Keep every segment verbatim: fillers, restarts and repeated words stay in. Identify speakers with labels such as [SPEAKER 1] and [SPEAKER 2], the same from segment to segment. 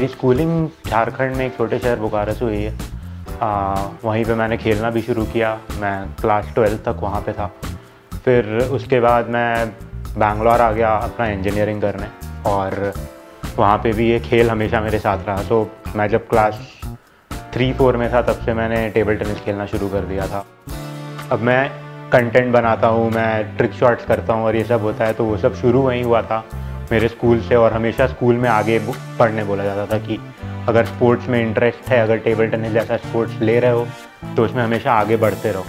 [SPEAKER 1] मेरी स्कूलिंग झारखंड में एक छोटे शहर बोकारो से हुई है। आ, वहीं पे मैंने खेलना भी शुरू किया। मैं क्लास ट्वेल्थ तक वहाँ पे था। फिर उसके बाद मैं बैंगलोर आ गया अपना इंजीनियरिंग करने, और वहाँ पे भी ये खेल हमेशा मेरे साथ रहा। तो मैं जब क्लास थ्री फोर में था तब से मैंने टेबल टेनिस खेलना शुरू कर दिया था। अब मैं कंटेंट बनाता हूँ, मैं ट्रिक शॉट्स करता हूँ और ये सब होता है, तो वो सब शुरू वहीं हुआ था मेरे स्कूल से। और हमेशा स्कूल में आगे पढ़ने बोला जाता था कि अगर स्पोर्ट्स में इंटरेस्ट है, अगर टेबल टेनिस जैसा स्पोर्ट्स ले रहे हो तो उसमें हमेशा आगे बढ़ते रहो।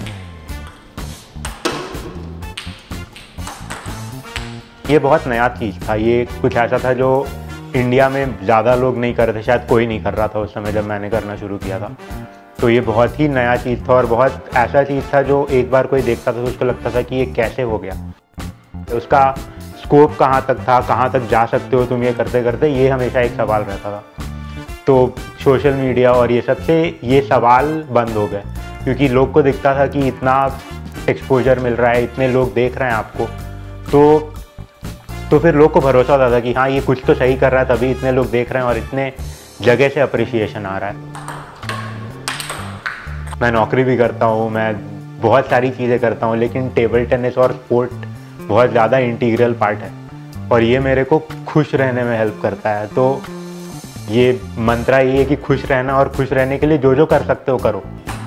[SPEAKER 1] ये बहुत नया चीज़ था, ये कुछ ऐसा था जो इंडिया में ज़्यादा लोग नहीं कर रहे थे, शायद कोई नहीं कर रहा था उस समय जब मैंने करना शुरू किया था। तो ये बहुत ही नया चीज़ था और बहुत ऐसा चीज़ था जो एक बार कोई देखता था तो उसको लगता था कि ये कैसे हो गया, उसका स्कोप कहाँ तक था, कहाँ तक जा सकते हो तुम ये करते करते, ये हमेशा एक सवाल रहता था। तो सोशल मीडिया और ये सब से ये सवाल बंद हो गए, क्योंकि लोग को दिखता था कि इतना एक्सपोजर मिल रहा है, इतने लोग देख रहे हैं आपको, तो तो फिर लोग को भरोसा होता था कि हाँ ये कुछ तो सही कर रहा है, तभी इतने लोग देख रहे हैं और इतने जगह से अप्रिसिएशन आ रहा है। मैं नौकरी भी करता हूँ, मैं बहुत सारी चीज़ें करता हूँ, लेकिन टेबल टेनिस और स्पोर्ट बहुत ज़्यादा इंटीग्रल पार्ट है और ये मेरे को खुश रहने में हेल्प करता है। तो ये मंत्रा ये है कि खुश रहना, और खुश रहने के लिए जो जो कर सकते हो करो।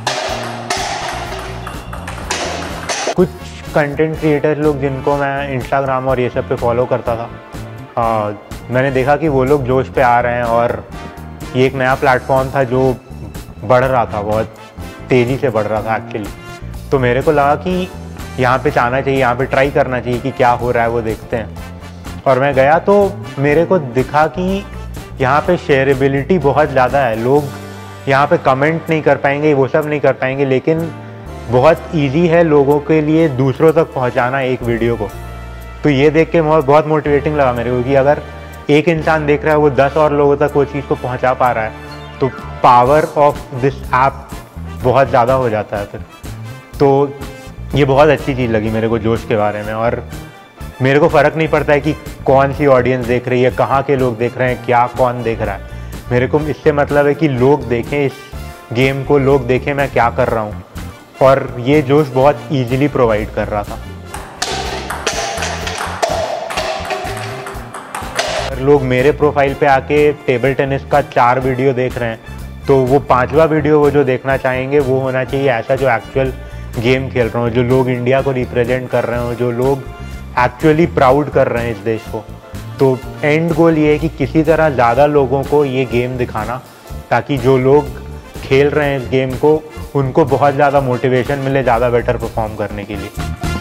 [SPEAKER 1] कुछ कंटेंट क्रिएटर लोग जिनको मैं इंस्टाग्राम और ये सब पे फॉलो करता था, आ, मैंने देखा कि वो लोग जोश पे आ रहे हैं और ये एक नया प्लेटफॉर्म था जो बढ़ रहा था, बहुत तेज़ी से बढ़ रहा था एक्चुअली। तो मेरे को लगा कि यहाँ पे जाना चाहिए, यहाँ पे ट्राई करना चाहिए कि क्या हो रहा है वो देखते हैं। और मैं गया तो मेरे को दिखा कि यहाँ पे शेयरेबिलिटी बहुत ज़्यादा है, लोग यहाँ पे कमेंट नहीं कर पाएंगे, वो सब नहीं कर पाएंगे, लेकिन बहुत इजी है लोगों के लिए दूसरों तक पहुँचाना एक वीडियो को। तो ये देख के बहुत मोटिवेटिंग लगा मेरे को कि अगर एक इंसान देख रहा है वो दस और लोगों तक वो चीज़ को पहुँचा पा रहा है, तो पावर ऑफ दिस ऐप बहुत ज़्यादा हो जाता है फिर। तो ये बहुत अच्छी चीज़ लगी मेरे को जोश के बारे में। और मेरे को फ़र्क नहीं पड़ता है कि कौन सी ऑडियंस देख रही है, कहाँ के लोग देख रहे हैं, क्या कौन देख रहा है। मेरे को इससे मतलब है कि लोग देखें इस गेम को, लोग देखें मैं क्या कर रहा हूँ, और ये जोश बहुत ईजिली प्रोवाइड कर रहा था। अगर लोग मेरे प्रोफाइल पे आके टेबल टेनिस का चार वीडियो देख रहे हैं, तो वो पांचवा वीडियो वो जो देखना चाहेंगे वो होना चाहिए ऐसा जो एक्चुअल गेम खेल रहे हो, जो लोग इंडिया को रिप्रेजेंट कर रहे हो, जो लोग एक्चुअली प्राउड कर रहे हैं इस देश को। तो एंड गोल ये है कि किसी तरह ज़्यादा लोगों को ये गेम दिखाना, ताकि जो लोग खेल रहे हैं इस गेम को उनको बहुत ज़्यादा मोटिवेशन मिले ज़्यादा बेटर परफॉर्म करने के लिए।